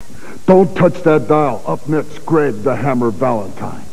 Don't touch that dial. Up next, Greg the Hammer Valentine.